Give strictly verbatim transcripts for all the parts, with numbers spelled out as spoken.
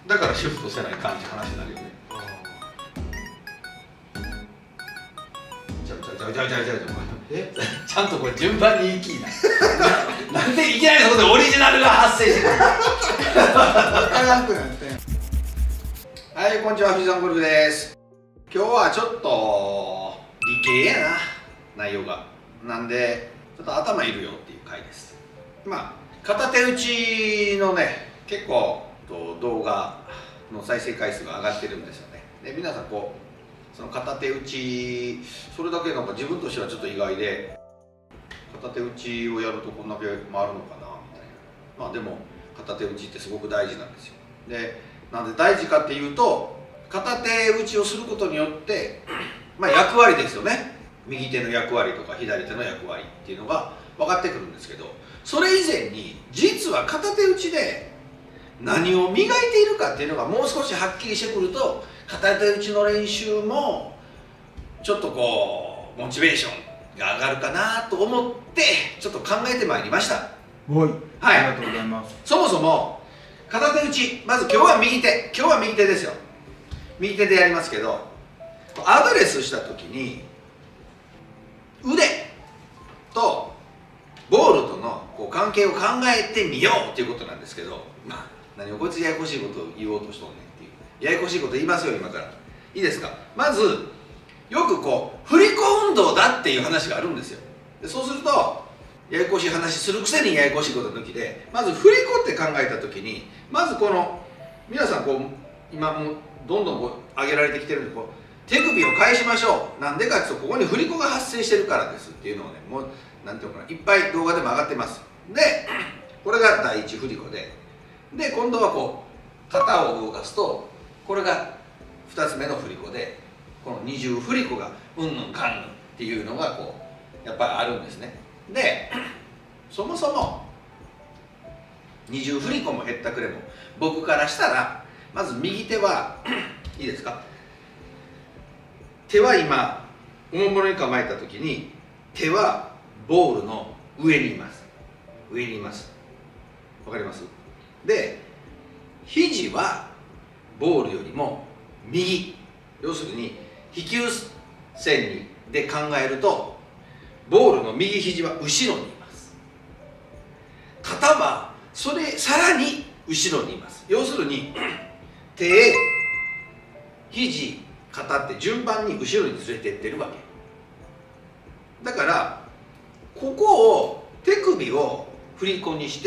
だからシフトせない感じ話になるよね。ちゃうちゃうちゃうちゃうちゃうちゃうえちゃんとこれ順番にいきななんでいきなりそこでオリジナルが発生してくる分からんくなってはい、こんにちは、富士山ゴルフです。今日はちょっと理系やな、内容が。なんでちょっと頭いるよっていう回です。まあ片手打ちのね、結構動画の再生回数が上がってるんですよね。で皆さんこうその片手打ち、それだけなんか自分としてはちょっと意外で、片手打ちをやるとこんだけ回るのかなみたいな。まあでも片手打ちってすごく大事なんですよ。でなんで大事かっていうと、片手打ちをすることによってまあ役割ですよね。右手の役割とか左手の役割っていうのが分かってくるんですけど、それ以前に実は片手打ちで何を磨いているかっていうのがもう少しはっきりしてくると、片手打ちの練習もちょっとこうモチベーションが上がるかなと思ってちょっと考えてまいりました。 はい、 はい、 ありがとうございます。 そもそも片手打ち、まず今日は右手、今日は右手ですよ。右手でやりますけど、アドレスした時に腕とボールとのこう関係を考えてみようっていうことなんですけど、まあ何をこいつややこしいことを言おうとしとんねんっていう、ややこしいこと言いますよ今から。いいですか。まずよくこう振り子運動だっていう話があるんですよ。でそうするとややこしい話するくせにややこしいこと抜きで、まず振り子って考えた時に、まずこの皆さんこう今もうどんどんこう上げられてきてるんで、こう手首を返しましょう。なんでかっていうと、ここに振り子が発生してるからですっていうのをね、もうなんていうのかな、いっぱい動画でも上がってます。でこれが第一振り子で、で今度はこう肩を動かすとこれがふたつめの振り子で、この二重振り子がうんぬんかんぬんっていうのがこうやっぱりあるんですね。でそもそも二重振り子もへったくれも僕からしたら、まず右手はいいですか、手は今おもむろに構えた時に手はボールの上にいます。上にいます。わかります？で肘はボールよりも右、要するに飛球線にで考えるとボールの右肘は後ろにいます。肩はそれさらに後ろにいます。要するに手、肘、肩って順番に後ろにずれていってるわけだから、ここを手首を振り子にして、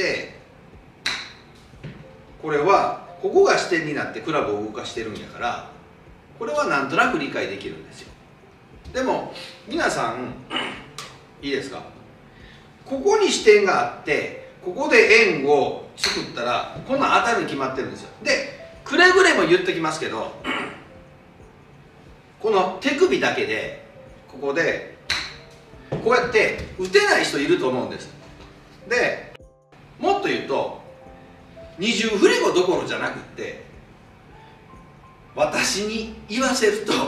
これはここが支点になってクラブを動かしてるんやから、これはなんとなく理解できるんですよ。でも皆さんいいですか、ここに支点があってここで円を作ったらこんなん当たるに決まってるんですよ。でくれぐれも言ってきますけど、この手首だけでここでこうやって打てない人いると思うんです。でもっと言うと二重振り子どころじゃなくって、私に言わせると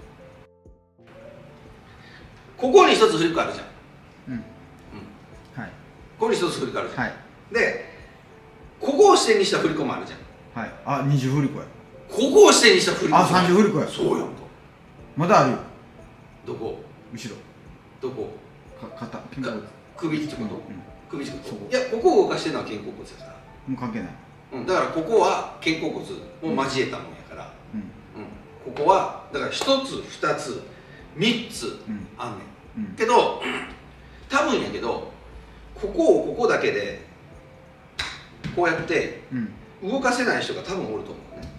ここに一つ振り子あるじゃん。うん、うん、はい、ここに一つ振り子あるじゃん。はい、でここを支点にした振り子もあるじゃん。 はい、あ、二重振り子や。 ここを支点にした振り子。 あ、三重振り子や。 そうやんか。まだあるよ。 どこ？ 後ろ。 どこ？ か、肩、肩甲骨。 首ってこと？うん、首ってこと？ こいや、ここを動かしてるのは肩甲骨ですから。 もう関係ない。 うん、だからここは肩甲骨を交えたもんやから、うん、うん、ここはだから一つ、二つ、三つあんねん。うん、けど、多分やけど、ここをここだけでこうやって。うん、動かせない人が多分おると思うね。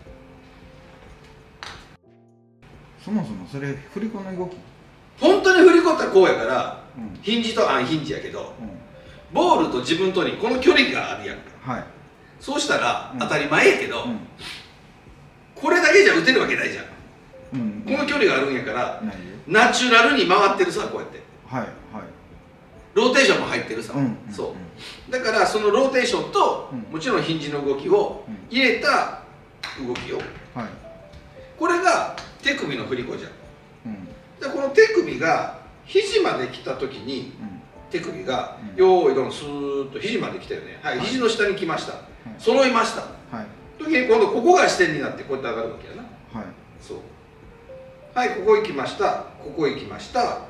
そもそもそれ振り子の動き、 本当に振り子ってこうやから、うん、ヒンジとアンヒンジやけど、うん、ボールと自分とにこの距離があるやんか、はい、そうしたら当たり前やけど、うん、これだけじゃ打てるわけないじゃん、うん、この距離があるんやから、うん、ナチュラルに回ってるさ、こうやって、はいはい、ローテーションも入ってるさ、うん、そう、うん、だからそのローテーションと、うん、もちろんヒンジの動きを入れた動きを、はい、これが手首の振り子じゃん、うん、でこの手首が肘まで来た時に、うん、手首が、うん、よーいどんスーッと肘まで来たよね、はい、肘の下に来ました、はい、揃いました、はい、 時に今度ここが支点になってこうやって上がるわけやな。 はい。 そう。はい、ここ行きました。ここ行きました。はい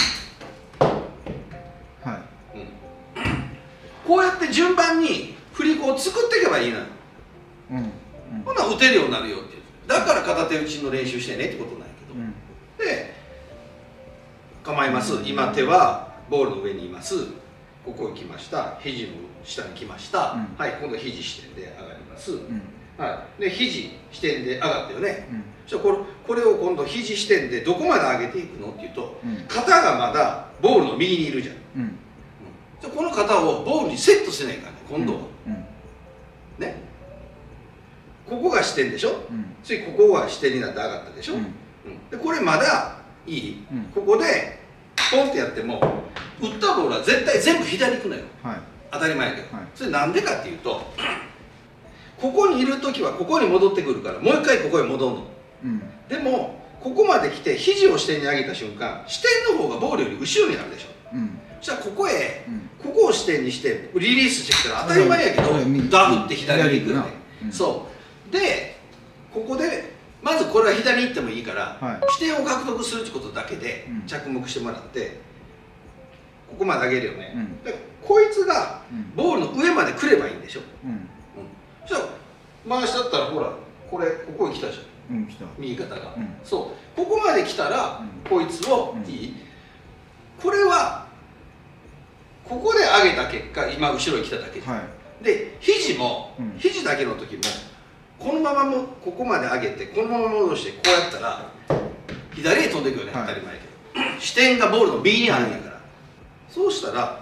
。うん。こうやって順番に振り子を作っていけばいいのよ。うん。うん、ほな打てるようになるよっていう。だから片手打ちの練習してねってことなんやけど。うん、で、構えます。今手はボールの上にいます。ここ行きました。肘の下に来ました。うん、はい、今度肘支点で上がります。うん、はい。で、肘支点で上がったよね。うん、じゃあこれ、これを今度肘支点でどこまで上げていくのっていうと、うん、肩がまだボールの右にいるじゃん。うん、じゃあこの肩をボールにセットせないからね、今度は。うんうん、ね。ここが支点でしょ。うん、次ここが支点になって上がったでしょ。うんうん、でこれまだいい、うん、ここでポンってやっても打ったボールは絶対全部左に行くのよ、はい、当たり前やけど、はい、それなんでかっていうとここにいる時はここに戻ってくるからもう一回ここへ戻るの、うん、でもここまで来て肘を支点に上げた瞬間支点の方がボールより後ろになるでしょ、うん、そしたらここへ、うん、ここを支点にしてリリースしてきたら当たり前やけどダフって左に行くよね、うん、そうでここでまずこれは左に行ってもいいから、はい、視点を獲得するってことだけで着目してもらって、うん、ここまで上げるよね、うん、でこいつがボールの上まで来ればいいんでしょ、うんうん、そしたら回しだったらほらこれここに来たじゃん、うん、来た右肩が、うん、そうここまで来たら、うん、こいつを、うん、いいこれはここで上げた結果今後ろに来ただけじゃん、はい、で肘も、うん、肘だけの時もこのままもここまで上げてこのまま戻してこうやったら左へ飛んでいくよね、はい、当たり前やけど視点がボールの右にあるんやから、はい、そうしたら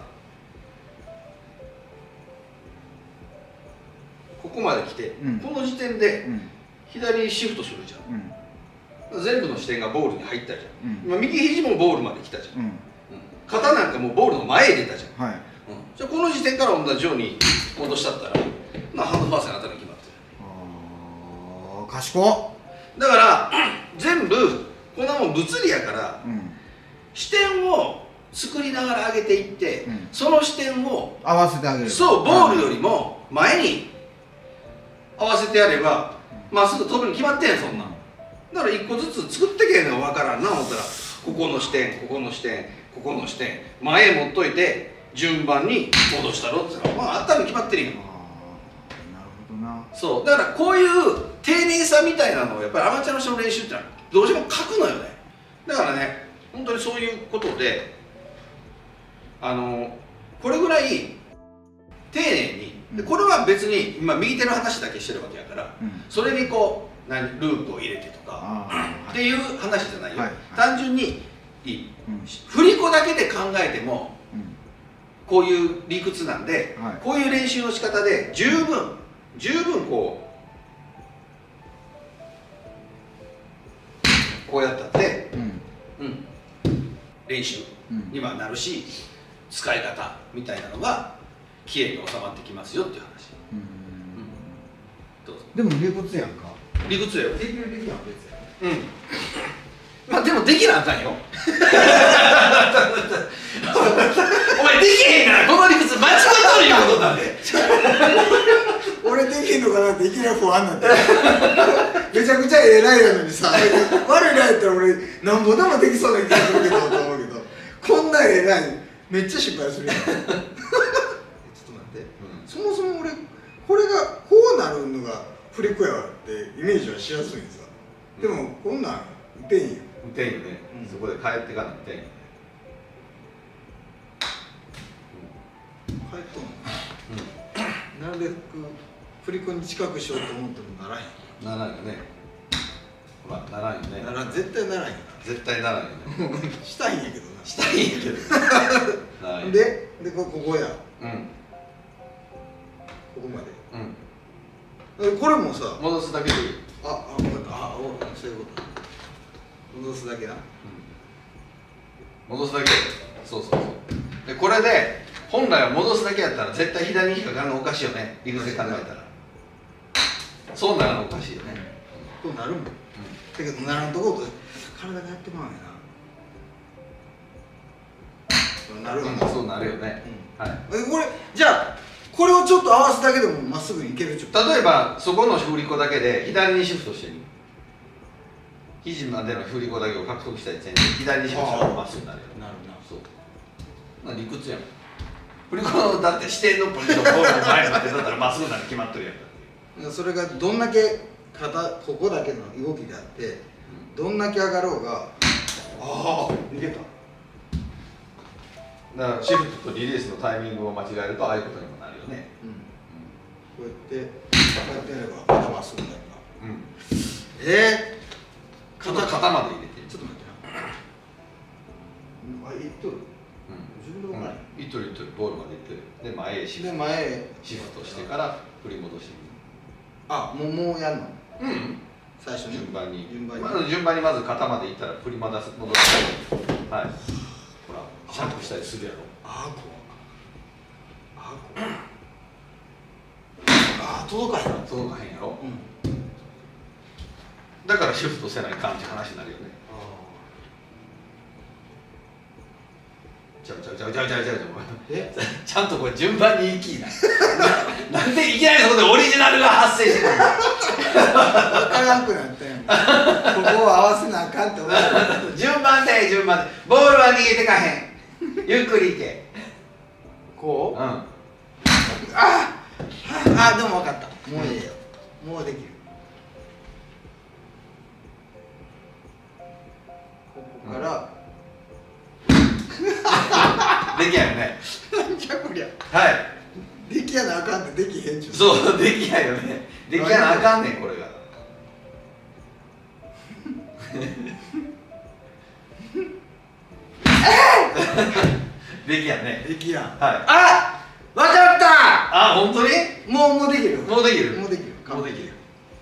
ここまで来て、うん、この時点で左にシフトするじゃん、うん、全部の視点がボールに入ったじゃん、うん、今右肘もボールまで来たじゃん、うんうん、肩なんかもうボールの前へ出たじゃん、はい、うん、じゃあこの時点から同じように戻しちゃったらハンドパースに当たるに決まってる。 賢っ。 だから全部こんなもん物理やから、うん、視点を作りながら上げていって、うん、その視点を合わせてあげる。 そうボールよりも前に合わせてやればまっすぐ飛ぶに決まってんやんそんなん。だから一個ずつ作ってけへんの分からんな思ったらここの視点ここの視点ここの視点前へ持っといて順番に戻したろって言ったらまああったの決まってるやん。そうだからこういう丁寧さみたいなのをやっぱりアマチュアの人の練習ってのはどうしても書くのよね。だからね本当にそういうことであのこれぐらい丁寧にでこれは別に今右手の話だけしてるわけやから、うん、それにこう何ループを入れてとかっていう話じゃないよ、はいはい、単純にいい、うん、振り子だけで考えても、うん、こういう理屈なんで、はい、こういう練習の仕方で十分十分こうこうやったって、うんうん、練習にはなるし、使い方みたいなのがきれいに収まってきますよっていう話。うん、 どうぞ。でも理屈やんか。 理屈やよ。 できるできないは別や。 うん。まあでもできなあかんよ。お前できへんからこの理屈間違っとるいうことなんで。 俺できんのかなっていきなり不安なんだよ。めちゃくちゃええライやのにさ、悪いライやったら俺なんぼでもできそうな気がするけどと思うけど、こんなええライめっちゃ失敗するやん。ちょっと待って、うん、そもそも俺これがこうなるのがフリックやわってイメージはしやすいんさ。でもこんなん打てんよ。 打てんよね、うん、そこで帰ってかなくてんよね。 帰っとんの、うん、なるべく振り子に近くしようと思ってもならへん。 ならんよね。ほらならんよね。 ならん、絶対ならんよ。 絶対ならんよね。 したいんやけどな。 したいんやけど。 で、でここや。うん。ここまで。うん。これもさ。 戻すだけでいい。 あ、あ、あ、あ、そういうこと。戻すだけな。うん。 戻すだけ。そうそうそう。でこれで本来は戻すだけやったら絶対左に引っかかるのおかしいよね。理屈で考えたら。そうならのおかしいよね。 こうなるもん。だけどならんとこと体がやってまうやな。なるよね。 そうなるよね。はい。 これじゃあこれをちょっと合わすだけでもまっすぐにいけるっちゅう。 例えばそこの振り子だけで左にシフトしてみる。肘までの振り子だけを獲得したい点で左にシフトしたらまっすぐになるよ。 なるな。 そう。まあ理屈やん。振り子のだって指定のポジションボールの前までだったらまっすぐなる決まってるやんか。 それがどんだけ肩ここだけの動きであって、どんだけ上がろうが、ああいけた。 だからシフトとリリースのタイミングを間違えるとああいうことにもなるよね。 うん、こうやってこうやってやれば肩まっすぐになるな。 うん。 えー、肩肩まで入れて。 ちょっと待ってな。あ、いっとる。自分で分からない。 いっとるいっとる、ボールまでいってる。で前へシフでト前へシフトしてから振り戻してみる。 あ、もうもうやるの。 うん。 最初に順番に順番にまず順番にまず肩までいったら振り戻す戻したり、はい。ほらシャンプーしたりするやろ。 あーこう。あーこう。あー届かへん。 届かへんやろ。 うん。 だからシフトせないかんって話になるよね。ちゃうちゃうちゃうちゃうちゃうちゃうえちゃんとこれ順番にいきななんでいきなりそこでオリジナルが発生してくるの分からんくなったやん。ここを合わせなあかんって思う。 順番で順番でボールは逃げてかへんゆっくりいけこう。 うんあああ、でも分かった。もういいよ。もうできる。ここから、 できやよね。 なんじゃこりゃ。 はいできやなあかんってできへんちゅう。 そうできやよね。できやなあかんねんこれができやね。 できやん。 はいあ、分かったあ、本当にもうもうできる。 もうできるもうできる。 もうできる。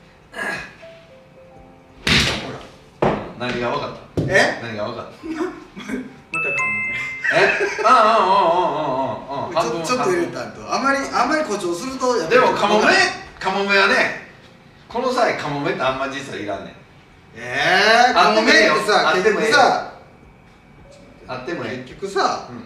ほら。 何が分かったえ？ 何が分かったまたかもね。 えああああああああちょちょっと入れたんと、あまりあまり誇張するとやっぱでりもカモメカモメはねこの際カモメってあんま実はいらんねん。 ええー、カモメってさ結あってもええよ局さあってもええ結局さうん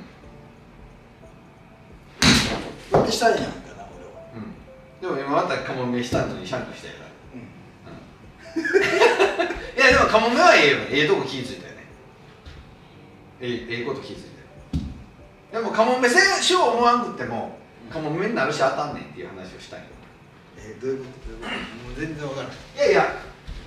こうやってしたいんやんかな俺は。 うんでも今またカモメしたのにシャンプーしたやからうんいやでもカモメはええよね。ええとこ気づいたよね。ええええこと気づいたよ。でもカモメ選手を思わんくってもカモメになるし当たんねんっていう話をしたいよ。 えー、どういうことどういうこともう全然わからない。 いやいや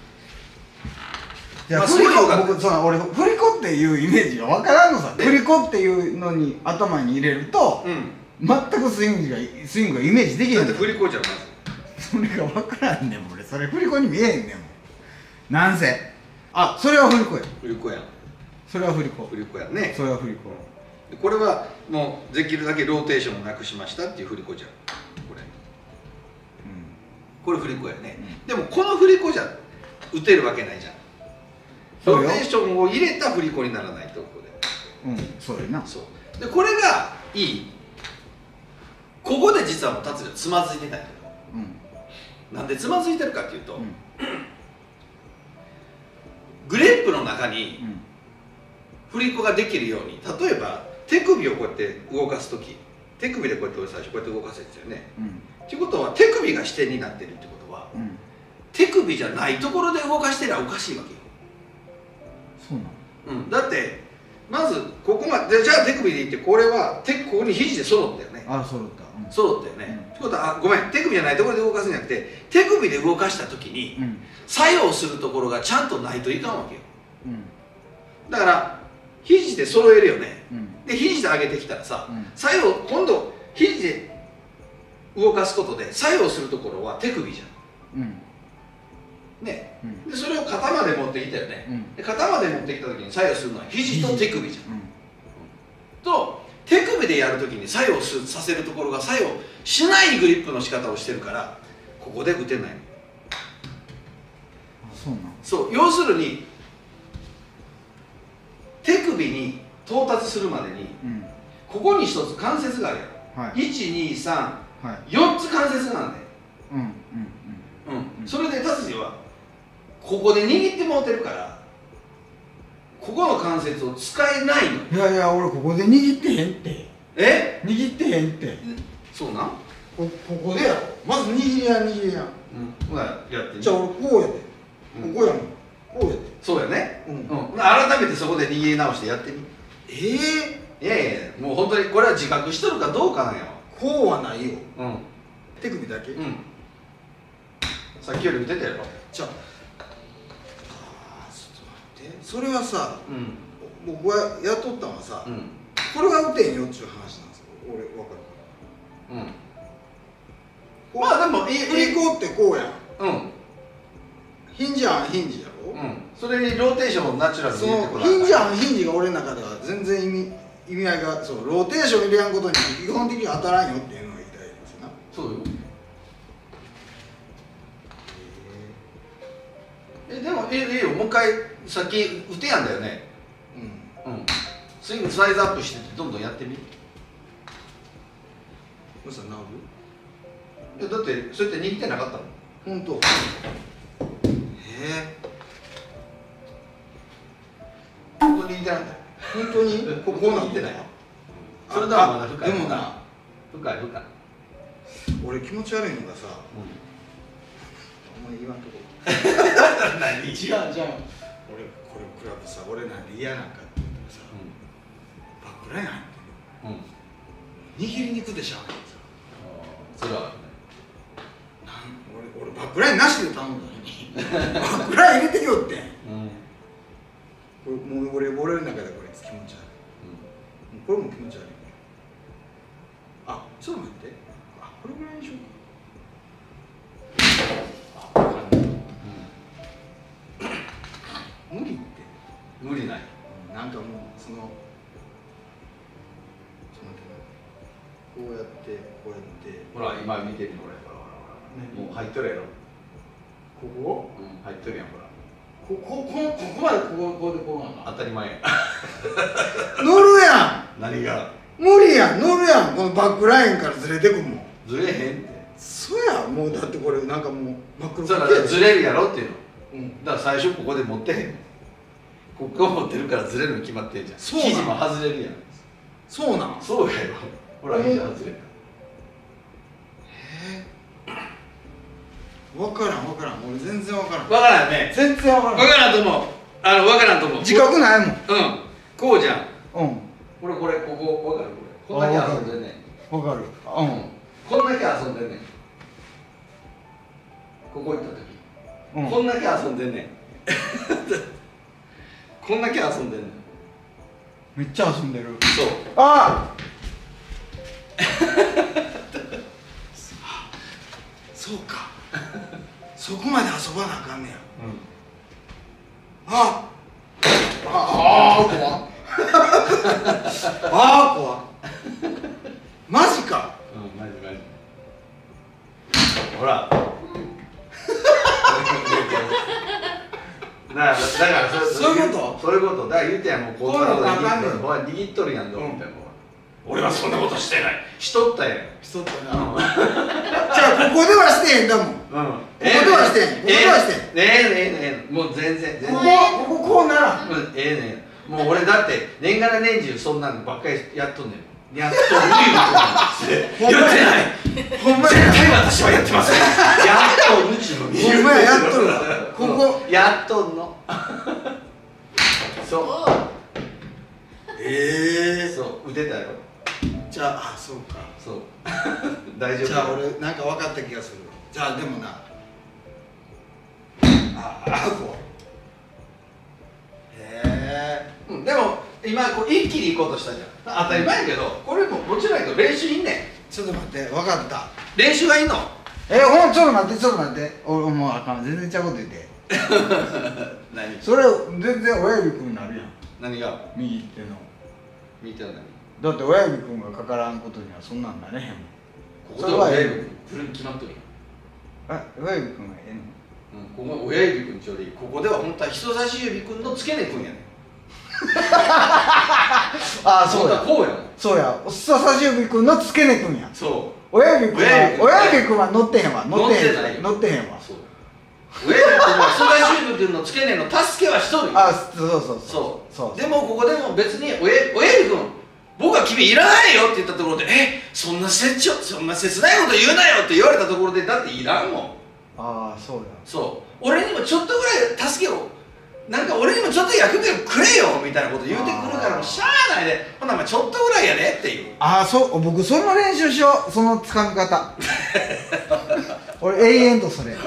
いや、 まあ振り子そういうのが僕その俺振り子っていうイメージがわからんのさ。 で振り子っていうのに頭に入れると、 うん全くスイングがスイングがイメージできへんの。 だって振り子じゃんまずそれがわからんねん俺。それ振り子に見えへんねんもん。なんせあ、それは振り子や。 振り子やん。 それは振り子。 振り子やんね。 それは振り子。 これはもうできるだけローテーションをなくしましたっていう振り子じゃんこれ。 うんこれ振り子やね、うん、でもこの振り子じゃ打てるわけないじゃん。ローテーションを入れた振り子にならないとここで。 うん、そうやな。 そうでこれがいい。ここで実はもう達也つまずいてたんやけど、うん、なんでつまずいてるかっていうと、うん、グレップの中に振り子ができるように、例えば手首をこうやって動かす時手首でこうやって最初こうやって動かせるんですよね。っていうことは手首が支点になってるってことは、うん、手首じゃないところで動かしてりゃおかしいわけよ。 そうなの、 うん、だってまずここまでじゃあ手首でいってこれは手ここに肘で揃ったよね。 あ、揃った、うん、 揃ったよね。って、うん、ことはあごめん手首じゃないところで動かすんじゃなくて手首で動かした時に、うん、作用するところがちゃんとないといかんわけよ。うん、だから肘で揃えるよね。うん、で肘で上げてきたらさ、うん、作用今度肘で動かすことで作用するところは手首じゃん。うんね、うん、でそれを肩まで持ってきたよね、うん、で肩まで持ってきた時に作用するのは肘と手首じゃん、うん、と手首でやる時に作用すさせるところが作用しないグリップの仕方をしてるからここで打てない。 あ、そうなん。 そう要するに手首に到達するまでに、うん、ここに一つ関節があるやろ、はい、いちにさん、はい、よっつ関節があるね。うんうんうんうん、それで達治はここで握ってもうてるからここの関節を使えないの。 いやいや俺ここで握ってへんって。 え握ってへんって。 そうなん。 こここでやろ。まず握りや握りや。 うんほなやってみ。 じゃあ俺こうやで、ここやもん、こうやで。 そうやね。 うんうん改めてそこで握り直してやってみ。 ええいやいやもう本当にこれは自覚しとるかどうかなんよ。 こうはないよ。 うん手首だけ。 うんさっきより打てたやろ。 じゃああーちょっと待って、それはさうん僕はやっとったのはさ、 うんこれは打てんよっていう話なんですよ。俺分かる。 うんまあでもいい振り子ってこうやん。 うんヒンジアンヒンジやろ。 うんそれにローテーションをナチュラルにそ入れてこのヒンジアンヒンジが俺の中では全然意味意味合いが、そうローテーション入れやんことに基本的に当たらんよっていうのが言いたいですよな。 そうよ。えでもいいいいよもう一回さっき打てやんだよね。 うん。 うんスイングサイズアップしてってどんどんやってみ。 どうしたら治いやだってそうやって握ってなかったもん。 る？本当。へえ。 本当に握ってないんだよ。 本当にここなん握ってない。 あそれではまだ深い。 でもな、 深い深い。 俺気持ち悪いのがさ、 うんお前言わんとこ。 何？ 違うじゃん。俺これクラブさ、俺なんで嫌なんかって言ったらさ、バックライン入ってうん。うん。 る。握りにくでしゃあないんですよ。 それはなん俺俺バックラインなしで頼んだのにバックライン入れてきよってん。 うん。 これもう俺俺の中でこれ気持ち悪い。もうこれも気持ち悪い。あ、ちょっと待って。あ、これぐらいにしようか。あ、分かんない。無理って。 無理ない。 なんかもうそのちょっと待ってな。こうやってこうやってほら今見てるこれほらほらほら。もう入っとるやろ。 ここ？ うん入っとるやんほら。 こここここまでここここでこうなんだ。 当たり前や。 乗るやん。 何が？ 無理やん、乗るやん。このバックラインからずれてくもん。 ずれへんって。 そうやん、もうだってこれなんかもう真っ黒それはずれるやろっていうの。 うん。 だから最初ここで持ってへん。ここを持ってるからずれるの決まってんじゃん。 そうなん生地も外れるやん。 そうなん。 そうやよ。ほら生地外れる。 分からん分からん、俺全然分からん。 わからんね。 全然分からん。 わからんと思う。あのわからんと思う。 自覚ないもん。 うん。こうじゃん。 うん。 これこれここわかるこれ。こんだけ遊んでんねん。 分かる。うん。 こんだけ遊んでんねん。ここ行った時。 うん。 こんだけ遊んでんねん。こんだけ遊んでんねん。 めっちゃ遊んでる。 そう。 ああ。そうか。そこまで遊ばなあかんねや。ああ。ああ怖っ。ああ怖っ。マジか。 うん、マジマジ。ほら。だから、だからそういうことそういうことだから言うてやんもうこうこういうのわかんねん握っとるお前握っとるやんどうみたいな俺はそんなことしてないしとったやんしとったな。じゃあここではしてへんだもん。こうんこではしてん。ここではしてん。 ええねええねえもう全然全然こここここうならん。 うんええねえもう俺だって年がら年中そんなんばっかりやっとんねんやっとる言うてないほんま絶や。 対私はやってますやっとるちのほんまややっとるわ。ここやっとんのそうええ。 そう腕だよじゃああそうか。 そう大丈夫じゃあ俺なんか分かった気がする。じゃあでもな。ああこう。へえ。 うんでも今こう一気に行こうとしたじゃん当たり前やけどこれももちろんやけど練習いんねんちょっと待って分かった。 練習がいんのえほんちょっと待ってちょっと待って俺もうあかん全然ちゃうこと言って何それ全然親指くんになるやん何が右手の見てないだって親指くんがかからんことにはそんなんなれへんもんここで親指くんそれに決まっとるやんあ親指くんがええのうんここ親指くんちょうどいいここでは本当は人差し指くんの付け根くんやねんあ本当はこうやもんそうや人差し指くんの付け根くんやそう親指くん親指くんは親指くんは乗ってへんわ乗ってへん乗ってないよ乗ってへんわそう親指くんは人差し指くんの付け根の助けはしとるよあそうそうそうそうそうでもここでも別に親親指くん僕は君いらないよって言ったところで、えそんな切ちょそんな切ないこと言うなよって言われたところで、だっていらんもん。 ああそうや。 そう俺にもちょっとぐらい助けを、なんか俺にもちょっと役目をくれよみたいなこと言うてくるから、もうしゃあないで、ほんならちょっとぐらいやでっていう。 ああそう僕その練習しよう、そのつかみ方俺永遠とそれ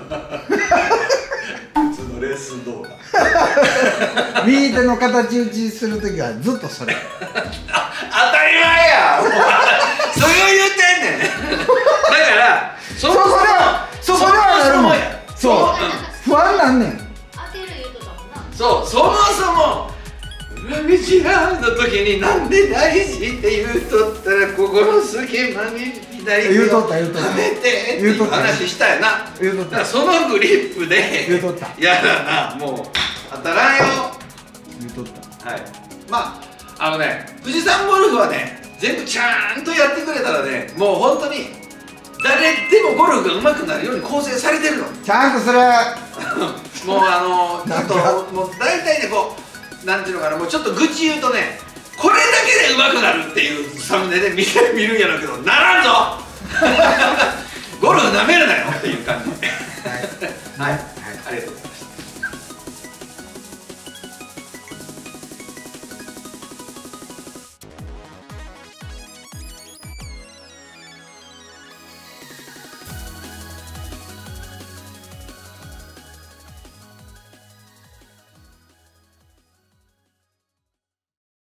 普通のレース動画右手の形打ちするときはずっとそれ当たり前やもうそれを言ってんねんだからそそこではそこではなるもん。そう不安なんねん。 当てる言うとったもんな。 そうそもそも裏道がの時になんで大事って言うとったら、ここの隙間に左手をはめてっていう話したやな。 言うとっただからそのグリップで言うとったやだな、もう当たらんよ。 言うとった。 はい、まああのね富士山ゴルフはね全部ちゃんとやってくれたらね、もう本当に誰でもゴルフが上手くなるように構成されてるのちゃんとそれもうあのちょっなんかともう大体ねこうなんていうのかな、もうちょっと愚痴言うとね、これだけで上手くなるっていうサムネで見て見るんやろうけど、ならんぞゴルフなめるなよっていう感じはい、はい